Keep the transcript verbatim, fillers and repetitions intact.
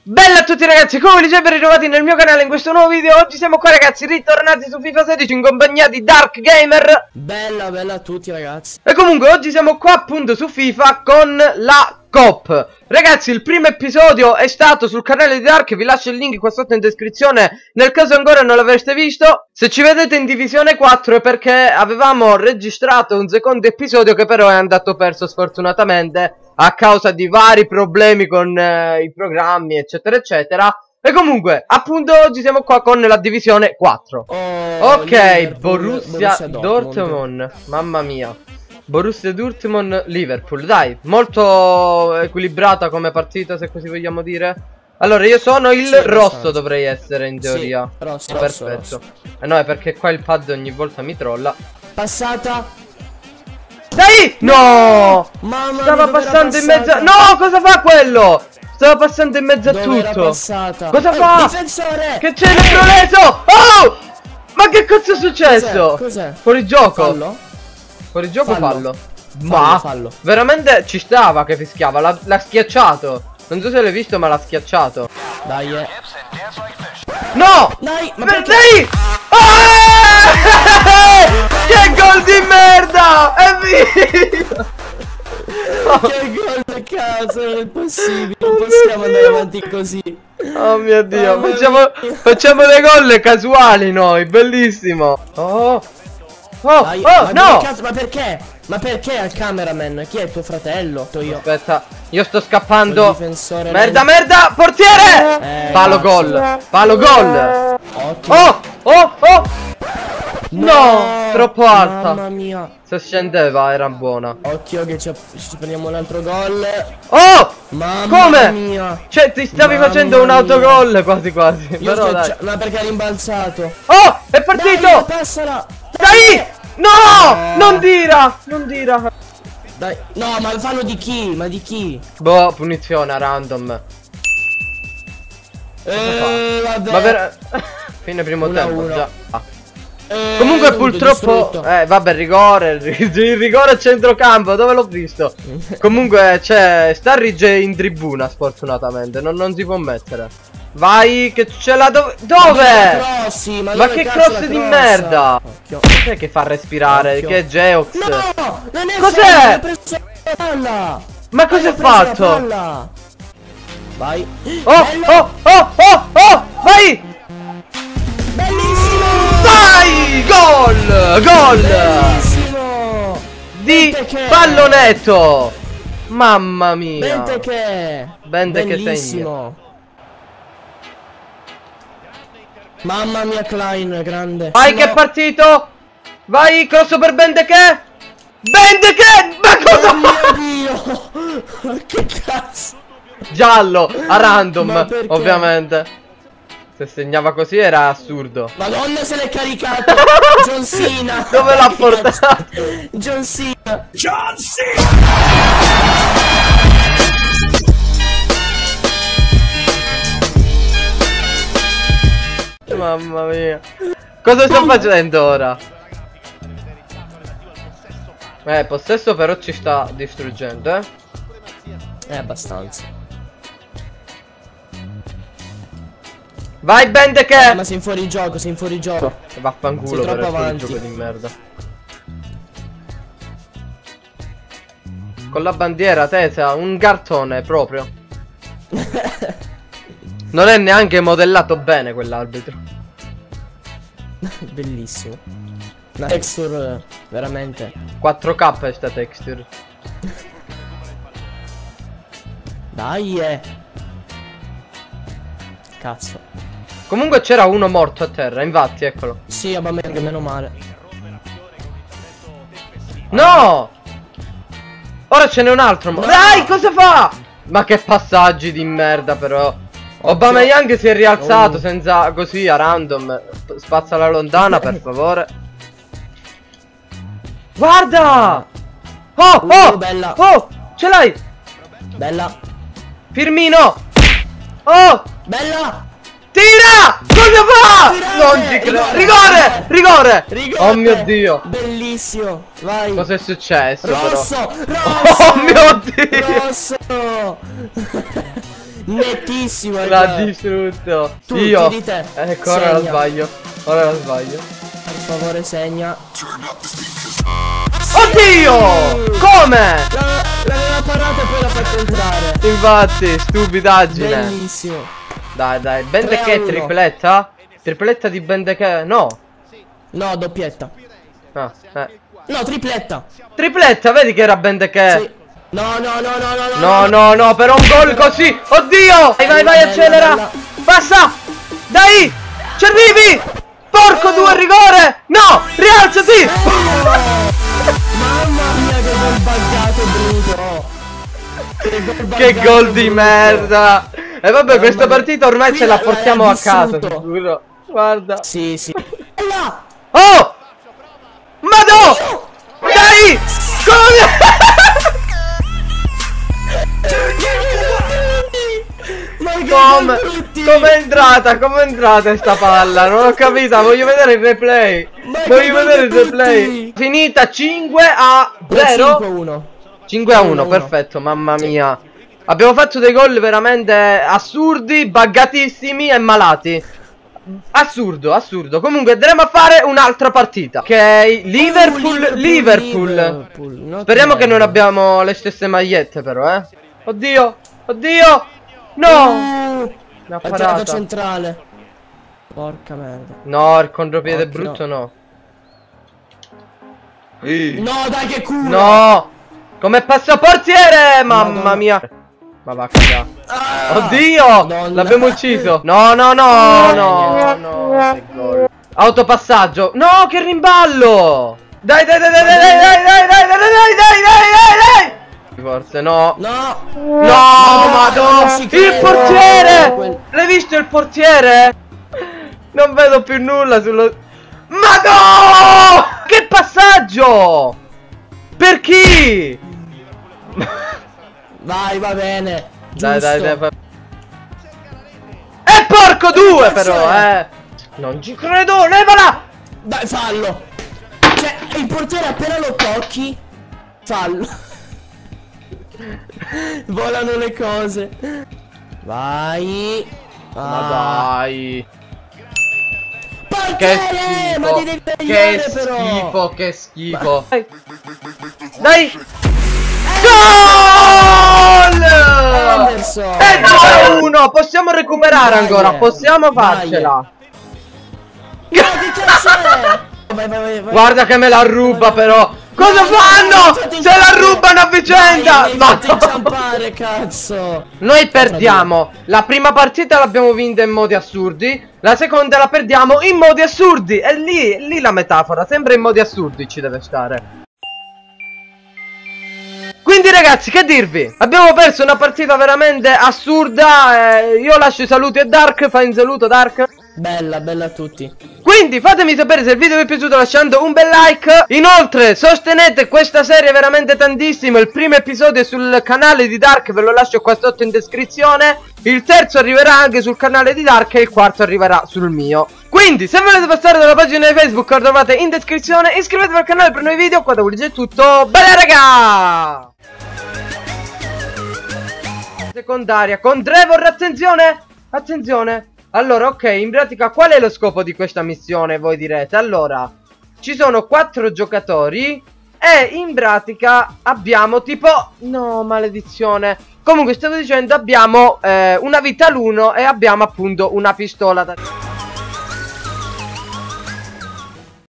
Bella a tutti ragazzi, come vi dicevo, ben ritrovati nel mio canale in questo nuovo video. Oggi siamo qua ragazzi, ritornati su FIFA sedici in compagnia di Dark Gamer. Bella, bella a tutti ragazzi. E comunque oggi siamo qua appunto su FIFA con la Coop. Ragazzi, il primo episodio è stato sul canale di Dark, vi lascio il link qua sotto in descrizione nel caso ancora non l'avreste visto. Se ci vedete in divisione quattro è perché avevamo registrato un secondo episodio che però è andato perso sfortunatamente a causa di vari problemi con eh, i programmi eccetera eccetera. E comunque appunto oggi siamo qua con la divisione quattro. oh, Ok, Borussia, Borussia Dortmund. Dortmund Mamma mia, Borussia Dortmund Liverpool. Dai, molto equilibrata come partita, se così vogliamo dire. Allora io sono il sì, rosso, dovrei essere in teoria. Sì, rosso, perfetto. Rosso, rosso. Eh no, è perché qua il pad ogni volta mi trolla. Passata. Dai! No! Mamma, stava passando in mezzo a... No, cosa fa quello? Stava passando in mezzo a dove tutto. Cosa eh, fa? Difensore! Che c'è l'Electroleso? Oh! Ma che cazzo è successo? Cos'è? Fuori gioco. Fallo? Fuori gioco fallo. fallo. fallo Ma fallo. veramente ci stava che fischiava. L'ha schiacciato. Non so se l'hai visto, ma l'ha schiacciato. Dai, eh. No! Dai! Ma per dai! Ah! Che gol di merda! Evviva! Oh. Che gol a caso, non è possibile, non oh possiamo andare avanti così. Oh mio Dio, oh facciamo, mio. facciamo dei gol casuali noi, bellissimo. Oh, oh, Dai, oh, ma no! Cazzo, ma perché? Ma perché al cameraman? Chi è tuo fratello? To io. Aspetta, io sto scappando. Merda, non... merda, portiere! Eh, palo gol, palo gol. Ottimo. Oh, oh, oh. No, no, troppo alta. Mamma mia. Se scendeva era buona. Occhio che ci, ci prendiamo un altro gol. Oh! Mamma come? mia. Cioè ti stavi Mamma facendo un autogol quasi quasi. Io però dai. Ma perché ha rimbalzato? Oh! È partito! Dai, passala. Dai! No! Eh. Non dira! Non dira! Dai! No, ma lo fanno di chi? Ma di chi? Boh, punizione a random. Eh, vabbè. Ma per... fine primo uno tempo uno. già. Ah. Eh, Comunque purtroppo eh vabbè, rigore, il rigore a centrocampo, dove l'ho visto? Comunque c'è Sturridge in tribuna sfortunatamente, non, non si può mettere. Vai che c'è la dove... Dove? Ma, crossi, ma, ma che cross di merda? Cos'è che fa respirare? Occhio. Che è Geox? No, non è cos'è? palla. Ma cosa hai fatto? Vai. Oh, oh, oh, oh, oh, vai! Bellissimo! Vai! Gol! Gol! Bellissimo! Di pallonetto! Mamma mia! Benteke! Benteke segna. Mamma mia, Klein, grande! Vai, no. che è partito! Vai, cross per Benteke! Benteke! Ma cosa fa? Mio Dio! Che cazzo! Giallo, a random, ovviamente. Se segnava così era assurdo. Madonna, se l'è caricato. John Cena. Dove l'ha portato? John Cena. John Cena. Mamma mia. Cosa sto facendo ora? Eh, possesso però ci sta distruggendo, eh. Eh, abbastanza. Vai Benteke! Eh, ma sei in fuori gioco, sei in fuori gioco. Vaffanculo, sei troppo per avanti. gioco di merda. Con la bandiera tesa, un cartone proprio. Non è neanche modellato bene quell'arbitro. Bellissimo. Una texture veramente quattro K è sta texture. Dai, eh. Cazzo. Comunque c'era uno morto a terra, infatti, eccolo. Sì, vabbè, che meno male. No! Ora ce n'è un altro morto. No! Dai, cosa fa? Ma che passaggi di merda però. Aubameyang si è rialzato oh. senza così a random. Spazza la lontana, per favore. Guarda! Oh, oh, uh, bella. Oh, ce l'hai! Bella. Firmino! Oh! Bella! Tira! Cosa fa? Non ci credo. Rigore! Rigore! Rigore! Oh mio Dio! Bellissimo! Vai! Cosa è successo? Rosso! Però? Rosso! Oh mio Dio! Rosso! Nettissimo. L'ha distrutto. Tutti Io. di te. Ecco, ora la sbaglio. Ora la sbaglio. Per favore segna. Oddio! Come? L'aveva parata e poi l'ha fatto entrare. Infatti, stupidaggine. Bellissimo. Dai, dai. Bendeke tripletta? Tripletta di Bendeke? No. No, doppietta. Ah, eh. No, tripletta. Tripletta, vedi che era Bendeke? Sì. No, no, no, no, no, no. No, no, no, per un gol così. Oddio! Vai, vai, vai, accelera. Bella. Passa! Dai! Ci arrivi! Porco, due rigore! No! Rialzati! Mamma mia, che gol buggato brutto! Che gol, buggato, che gol di brutto. merda! E vabbè, mamma questa partita ormai ce la portiamo a casa, sicuro. Guarda. Sì, sì. E là! Oh! Ma no! Dai! Come? Come è entrata? Come è entrata sta palla? Non ho capito, voglio vedere il replay. Ma voglio vedere il replay. Finita cinque a zero. cinque a uno, perfetto, mamma mia. Abbiamo fatto dei gol veramente assurdi, buggatissimi e malati. Assurdo, assurdo. Comunque andremo a fare un'altra partita. Ok, Liverpool, oh, Liverpool, Liverpool. Liverpool. Speriamo che non abbiamo le stesse magliette però, eh. Oddio, oddio. No. Uh, la parata centrale. Porca merda. No, il contropiede Occhio. brutto no. No, dai che culo. No. Come passaportiere, mamma Madonna. mia. Ma va a cagare. Ah, oddio! L'abbiamo ucciso. No, no, no, no, no. Che gol. Autopassaggio. No, che rimballo! Dai, dai, dai, dai, dai, dai, dai, dai, dai, dai, dai, dai, dai. Forse no. No. No, madonna. Il portiere! L'hai visto il portiere? Non vedo più nulla sullo... Ma no! Che passaggio! Per chi? Vai, va bene. Dai, dai, dai, dai. E porco due però, eh. Non ci credo, levala! Dai, fallo. Cioè, il portiere appena lo tocchi, fallo. Volano le cose. Vai. Ah. Ma dai. Portiere, che schifo. Ma ti devi che però. schifo, che schifo. Dai. Dai. Gol! E due a uno, possiamo recuperare dai, ancora, possiamo farcela. No, che cazzo è? Vai, vai, vai, vai. Guarda che me la ruba però. Cosa fanno? Se la rubano a vicenda! Ma inciampare, cazzo. Noi perdiamo. La prima partita l'abbiamo vinta in modi assurdi. La seconda la perdiamo in modi assurdi. E lì, lì la metafora. Sempre in modi assurdi ci deve stare. Quindi ragazzi, che dirvi? Abbiamo perso una partita veramente assurda. eh, Io lascio i saluti a Dark. Fai un saluto Dark. Bella, bella a tutti. Quindi fatemi sapere se il video vi è piaciuto lasciando un bel like. Inoltre sostenete questa serie veramente tantissimo. Il primo episodio è sul canale di Dark, ve lo lascio qua sotto in descrizione. Il terzo arriverà anche sul canale di Dark e il quarto arriverà sul mio. Quindi se volete passare dalla pagina di Facebook la trovate in descrizione. Iscrivetevi al canale per nuovi video. Qua da Willy è tutto. Bella raga! Secondaria con Trevor, attenzione! Attenzione! Allora, ok, in pratica qual è lo scopo di questa missione, voi direte? Allora, ci sono quattro giocatori e in pratica abbiamo tipo... No, maledizione. Comunque stavo dicendo abbiamo eh, una vita l'uno e abbiamo appunto una pistola da...